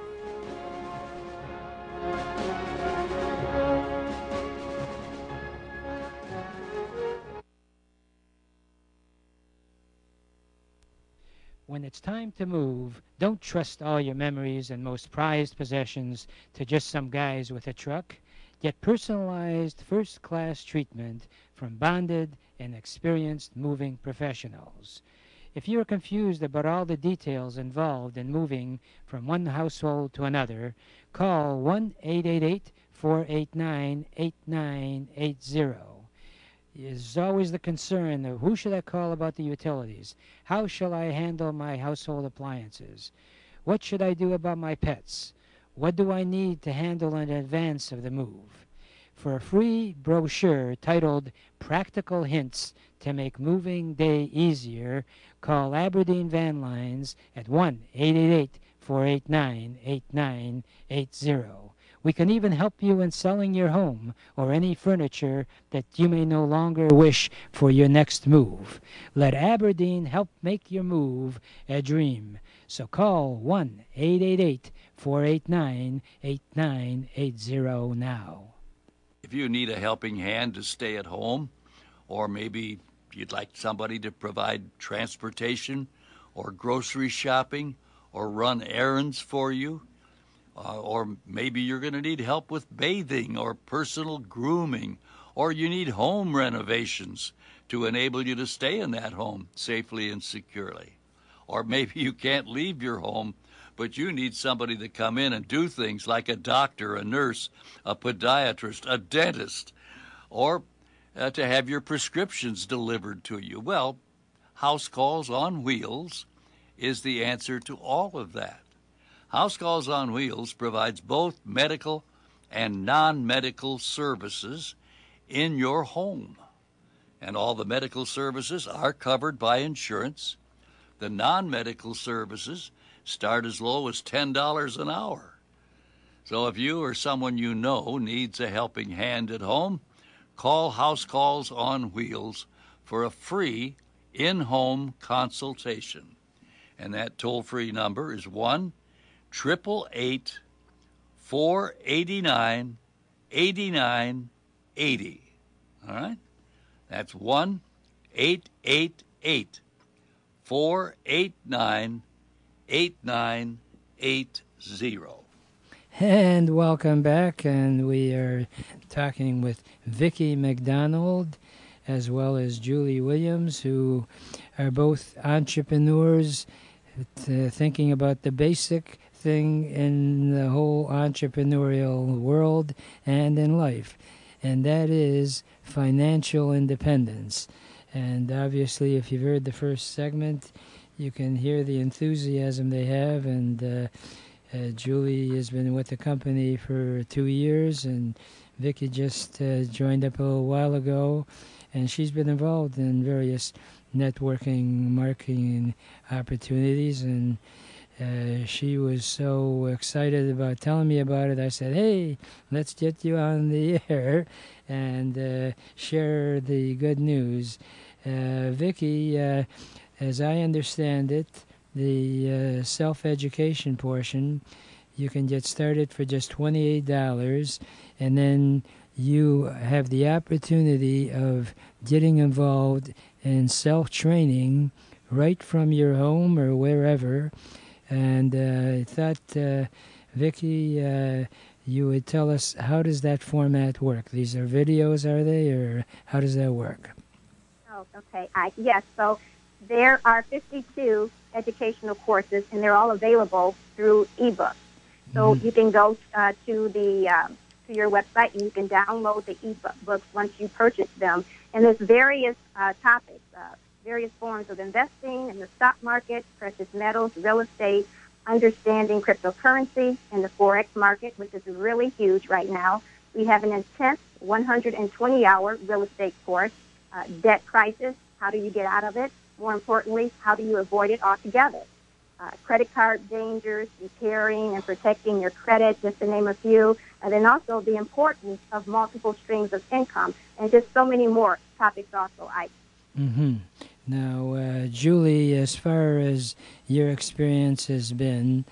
When it's time to move, don't trust all your memories and most prized possessions to just some guys with a truck. Get personalized first-class treatment from bonded and experienced moving professionals. If you're confused about all the details involved in moving from one household to another, call one eight eight eight, four eight nine, eight nine eight zero. Is always the concern of who should I call about the utilities? How shall I handle my household appliances? What should I do about my pets? What do I need to handle in advance of the move? For a free brochure titled Practical Hints to Make Moving Day Easier, call Aberdeen Van Lines at one eight eight eight, four eight nine, eight nine eight zero. We can even help you in selling your home or any furniture that you may no longer wish for your next move. Let Aberdeen help make your move a dream. So call one eight eight eight, four eight nine, eight nine eight zero now. If you need a helping hand to stay at home, or maybe you'd like somebody to provide transportation or grocery shopping or run errands for you, Uh, or maybe you're going to need help with bathing or personal grooming, or you need home renovations to enable you to stay in that home safely and securely. Or maybe you can't leave your home, but you need somebody to come in and do things like a doctor, a nurse, a podiatrist, a dentist, or uh, to have your prescriptions delivered to you. Well, House Calls on Wheels is the answer to all of that. House Calls on Wheels provides both medical and non-medical services in your home. And all the medical services are covered by insurance. The non-medical services start as low as ten dollars an hour. So if you or someone you know needs a helping hand at home, call House Calls on Wheels for a free in-home consultation. And that toll-free number is one triple eight, four eighty-nine, eighty-nine eighty. All right? That's one eight eight eight, four eight nine, eight nine eight zero. And welcome back, and we are talking with Vicky McDonald as well as Julie Williams, who are both entrepreneurs uh, thinking about the basic thing in the whole entrepreneurial world and in life, and that is financial independence. And obviously, if you've heard the first segment, you can hear the enthusiasm they have, and uh, Uh, Julie has been with the company for two years, and Vicky just uh, joined up a little while ago, and she's been involved in various networking, marketing opportunities, and uh, she was so excited about telling me about it. I said, hey, let's get you on the air and uh, share the good news. Uh, Vicky, uh, as I understand it, the uh, self-education portion, you can get started for just twenty-eight dollars, and then you have the opportunity of getting involved in self-training right from your home or wherever. And uh, I thought, uh, Vicky, uh, you would tell us, how does that format work? These are videos, are they, or how does that work? Oh, okay. I, yes, so there are fifty-two educational courses, and they're all available through ebooks. So mm-hmm. you can go uh, to the uh, to your website, and you can download the ebooks once you purchase them. And there's various uh, topics, uh, various forms of investing in the stock market, precious metals, real estate, understanding cryptocurrency, and the Forex market, which is really huge right now. We have an intense one hundred twenty hour real estate course, uh, debt crisis, how do you get out of it? More importantly, how do you avoid it altogether? Uh, credit card dangers, repairing and protecting your credit, just to name a few. And then also the importance of multiple streams of income, and just so many more topics also, Ike. Mm-hmm. Now, uh, Julie, as far as your experience has been,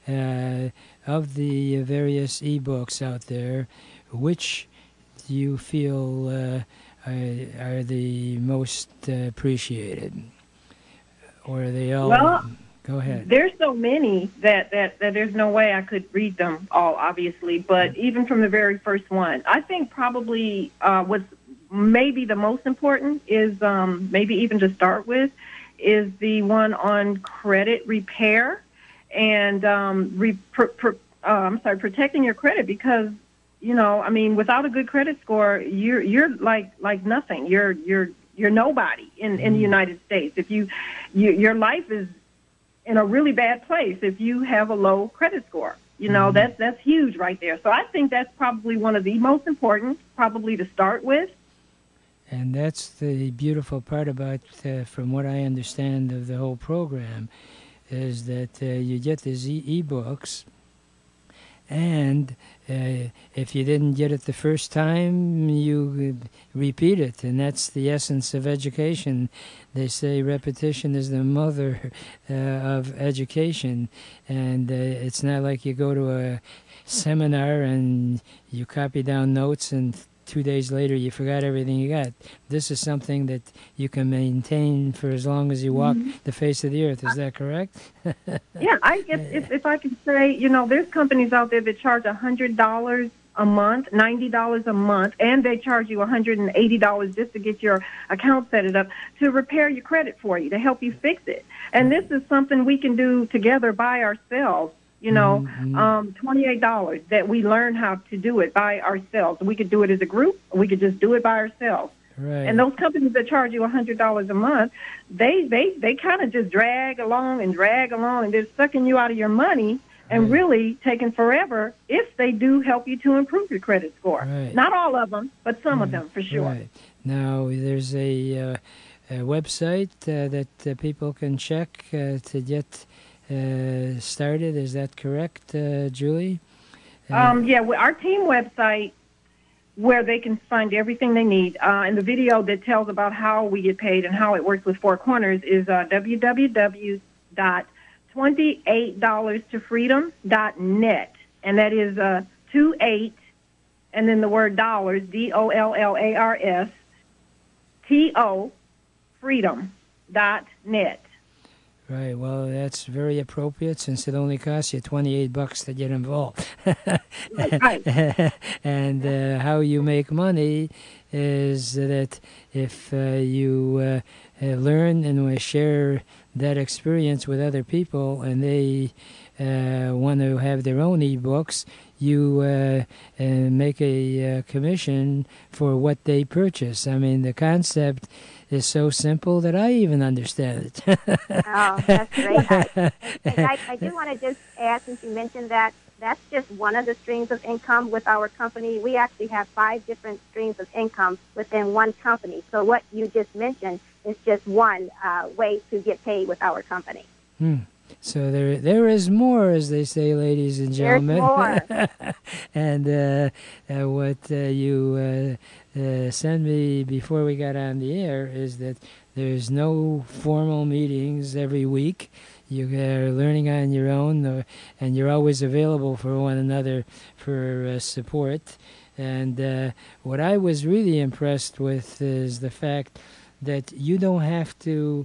uh, of the various e-books out there, which do you feel uh, are, are the most uh, appreciated? Or are they all? Well, go ahead. There's so many that, that, that there's no way I could read them all, obviously. But mm-hmm. even from the very first one, I think probably uh, what's maybe the most important is um, maybe even to start with is the one on credit repair and um, re- pr- pr- uh, I'm sorry, protecting your credit, because you know, I mean, without a good credit score, you're you're like like nothing. You're you're You're nobody in, in the United States. If you, you, your life is in a really bad place if you have a low credit score. You know, mm-hmm. that's that's huge right there. So I think that's probably one of the most important, probably to start with. And that's the beautiful part about, uh, from what I understand of the whole program, is that uh, you get these e- e-books, and uh, if you didn't get it the first time, you repeat it, and that's the essence of education. They say repetition is the mother uh, of education, and uh, it's not like you go to a seminar and you copy down notes and two days later you forgot everything you got. This is something that you can maintain for as long as you walk mm-hmm. the face of the earth. Is that correct? Yeah, I if, if, if I can say, you know, there's companies out there that charge one hundred dollars a month, ninety dollars a month, and they charge you one hundred eighty dollars just to get your account set it up to repair your credit for you, to help you fix it. And this is something we can do together by ourselves. You know, mm-hmm. um, twenty-eight dollars that we learn how to do it by ourselves. We could do it as a group, or we could just do it by ourselves. Right. And those companies that charge you one hundred dollars a month, they they, they kind of just drag along and drag along, and they're sucking you out of your money and right. really taking forever if they do help you to improve your credit score. Right. Not all of them, but some right. of them for sure. Right. Now, there's a, uh, a website uh, that uh, people can check uh, to get uh, started. Is that correct, uh, Julie? Uh, um, yeah, well, our team website, where they can find everything they need, uh, and the video that tells about how we get paid and how it works with Four Corners is uh, w w w dot twenty-eight dollars to freedom dot net, and that is uh, two eight, and then the word dollars, D O L L A R S, T O, freedom dot net. Right. Well, that's very appropriate since it only costs you twenty-eight bucks to get involved. Right. And uh, how you make money is that if uh, you uh, uh, learn and we share that experience with other people, and they uh, want to have their own e-books, you uh, uh, make a uh, commission for what they purchase. I mean, the concept is so simple that I even understand it. Oh, that's great. I, and I, I do want to just add, since you mentioned that, that's just one of the streams of income with our company. We actually have five different streams of income within one company. So what you just mentioned is just one uh, way to get paid with our company. Hmm. So there, there is more, as they say, ladies and gentlemen. There's more. And uh, uh, what uh, you uh, uh, sent me before we got on the air is that there's no formal meetings every week. You are learning on your own, uh, and you're always available for one another for uh, support. And uh, what I was really impressed with is the fact that you don't have to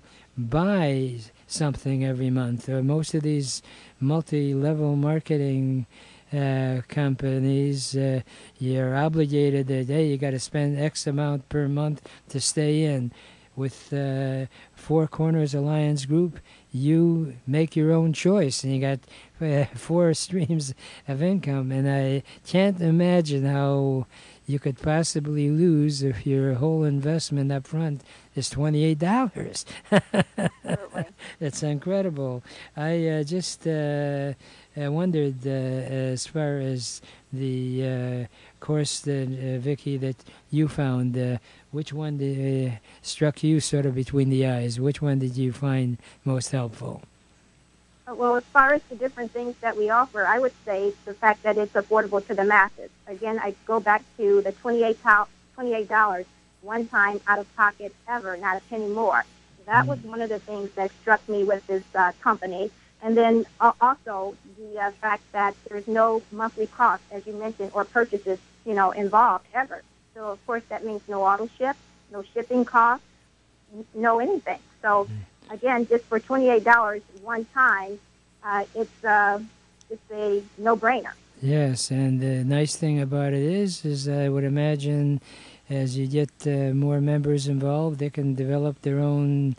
buy something every month. Uh, most of these multi-level marketing uh, companies, uh, you're obligated that, hey, you got to spend X amount per month to stay in. With uh, Four Corners Alliance Group, you make your own choice, and you got uh, four streams of income. And I can't imagine how you could possibly lose if your whole investment up front is twenty-eight dollars. Absolutely. That's incredible. I uh, just uh, I wondered, uh, as far as the uh, course that, uh, Vicky, that you found, uh, which one did, uh, struck you sort of between the eyes? Which one did you find most helpful? Well, as far as the different things that we offer, I would say the fact that it's affordable to the masses. Again, I go back to the twenty-eight dollars one time out of pocket ever, not a penny more. That was one of the things that struck me with this uh, company. And then uh, also the uh, fact that there's no monthly cost, as you mentioned, or purchases, you know, involved ever. So, of course, that means no auto ship, no shipping costs, no anything. So, again, just for twenty-eight dollars one time, uh, it's uh, it's a no-brainer. Yes, and the nice thing about it is, is I would imagine as you get uh, more members involved, they can develop their own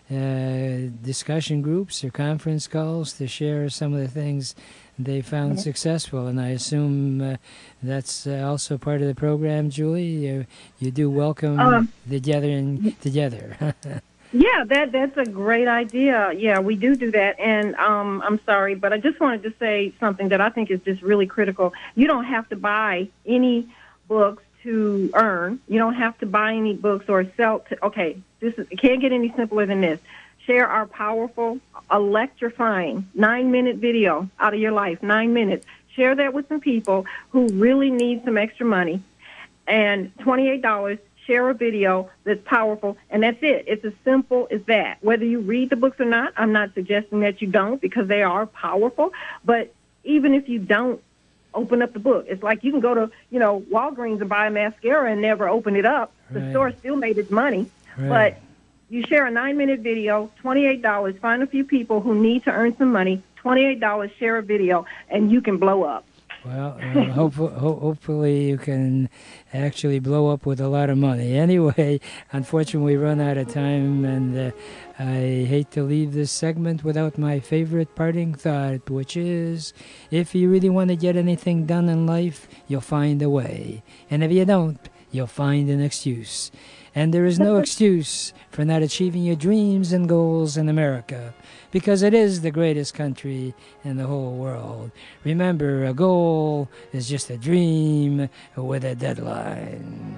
uh, discussion groups or conference calls to share some of the things they found mm-hmm. successful. And I assume uh, that's uh, also part of the program, Julie. You, you do welcome um, the gathering together. Yeah, that that's a great idea. Yeah, we do do that. And um, I'm sorry, but I just wanted to say something that I think is just really critical. You don't have to buy any books to earn. You don't have to buy any books or sell. To, okay, this is, it can't get any simpler than this. Share our powerful, electrifying nine-minute video out of your life, nine minutes. Share that with some people who really need some extra money. And twenty-eight dollars, share a video that's powerful, and that's it. It's as simple as that. Whether you read the books or not, I'm not suggesting that you don't, because they are powerful. But even if you don't open up the book, it's like you can go to, you know, Walgreens and buy a mascara and never open it up. The Right. store still made its money. Right. But you share a nine-minute video, twenty-eight dollars, find a few people who need to earn some money, twenty-eight dollars, share a video, and you can blow up. Well, uh, hopefully, ho- hopefully you can actually blow up with a lot of money. Anyway, unfortunately, we run out of time, and uh, I hate to leave this segment without my favorite parting thought, which is, if you really want to get anything done in life, you'll find a way. And if you don't, you'll find an excuse. And there is no excuse for not achieving your dreams and goals in America, because it is the greatest country in the whole world. Remember, a goal is just a dream with a deadline.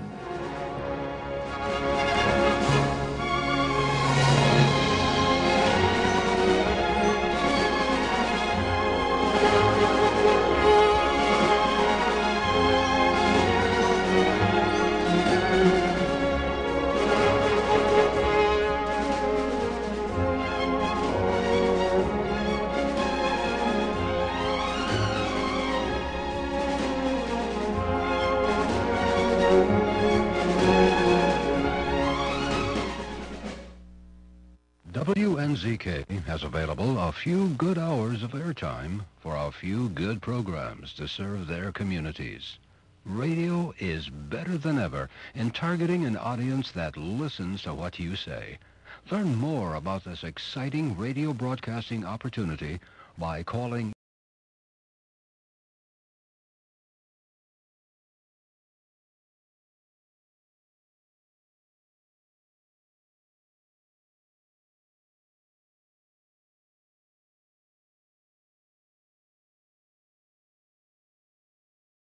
W N Z K has available a few good hours of airtime for a few good programs to serve their communities. Radio is better than ever in targeting an audience that listens to what you say. Learn more about this exciting radio broadcasting opportunity by calling